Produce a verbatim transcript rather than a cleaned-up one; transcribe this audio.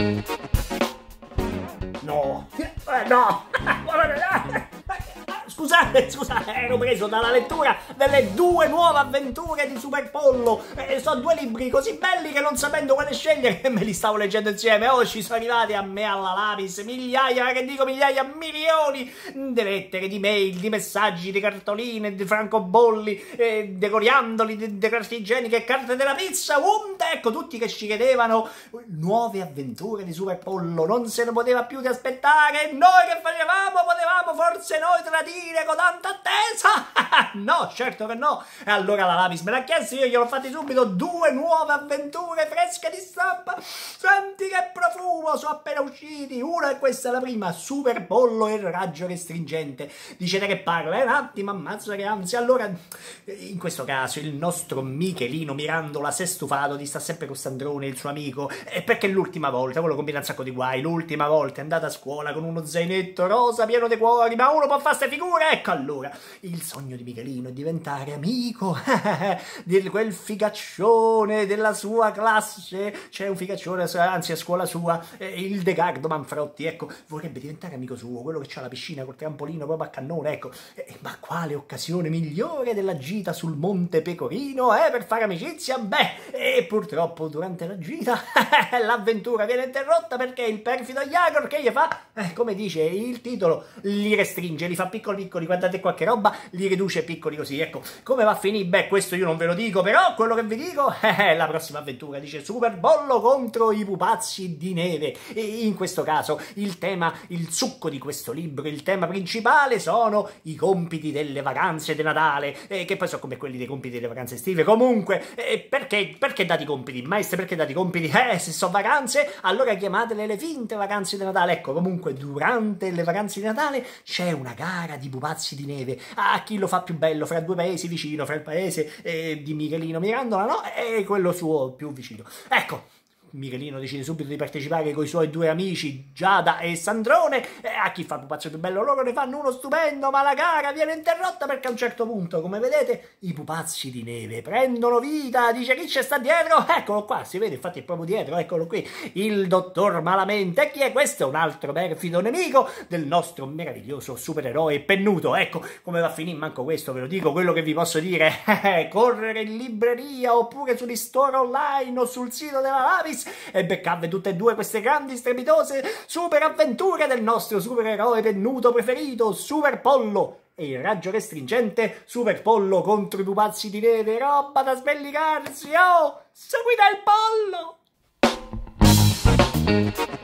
No, eh, no, scusate, scusate, ero preso dalla lettura delle due nuove avventure di Super Pollo. Eh, sono due libri così belli che non sapendo quale scegliere me li stavo leggendo insieme. Oh, ci sono arrivati a me alla Lapis migliaia, che dico migliaia, milioni di lettere, di mail, di messaggi, di cartoline, di francobolli, eh, di coriandoli, di, di carte igieniche, carte della pizza, um, ecco, tutti che ci chiedevano nuove avventure di Super Pollo. Non se ne poteva più di aspettare. Noi che facevamo? Potevamo forse noi tradire con tanta attesa? No, certo che no. E allora la Lapis me l'ha chiesto, io gliel'ho fatti subito. Due nuove avventure fresche di stampa. Senti che profumo, sono appena usciti. Una è questa, la prima, Super Pollo e il raggio restringente. Dicete che parla, eh? Un attimo, ammazza che ansia. Allora, in questo caso, il nostro Michelino Mirandola si è stufato di sta sempre con Sandrone, il suo amico, e perché l'ultima volta, quello combina un sacco di guai, l'ultima volta è andata a scuola con uno zainetto rosa pieno di cuori, ma uno può fare ste figure? Ecco allora, il sogno di Michelino è diventare amico di quel figaccione della sua classe. C'è un figaccione, anzi a scuola sua, il Degardo Manfrotti, ecco, vorrebbe diventare amico suo, quello che c'ha la piscina col trampolino proprio a cannone, ecco. Ma quale occasione migliore della gita sul Monte Pecorino, eh, per fare amicizia? Beh, e purtroppo durante la gita l'avventura viene interrotta perché il perfido Jagor che gli fa, eh, come dice il titolo, li restringe, li fa piccoli piccoli, guardate qua che roba, li riduce piccoli così, ecco. Come va a finire? Beh, questo io non ve lo dico, però quello che vi dico è la prossima avventura, dice Super Pollo contro i pupazzi di neve. E in questo caso il tema, il succo di questo libro, il tema principale sono i compiti delle vacanze di Natale, eh, che poi sono come quelli dei compiti delle vacanze estive. Comunque, eh, perché, perché dati i compiti? Maestre, perché dati i compiti? Eh, se sono vacanze, allora chiamatele le finte vacanze di Natale. Ecco, comunque, durante le vacanze di Natale c'è una gara di pupazzi di neve. A chi lo fa più bello fra due paesi vicino, fra il paese eh, di Michelino Mirandola, no? E quello suo più vicino. Ecco. Michelino decide subito di partecipare con i suoi due amici Giada e Sandrone, e a chi fa il pupazzo più bello loro ne fanno uno stupendo, ma la gara viene interrotta perché a un certo punto, come vedete, i pupazzi di neve prendono vita. Dice chi c'è sta dietro? Eccolo qua, si vede infatti è proprio dietro, eccolo qui, il dottor Malamente. E chi è questo? Un altro perfido nemico del nostro meraviglioso supereroe Pennuto. Ecco, come va a finire manco questo ve lo dico, quello che vi posso dire è correre in libreria oppure sugli store online o sul sito della Lapis e beccarve tutte e due queste grandi strepitose super avventure del nostro supereroe Pennuto preferito, Super Pollo e il raggio restringente. Super Pollo contro i pupazzi di neve, roba da sbellicarsi. Oh, seguite il pollo!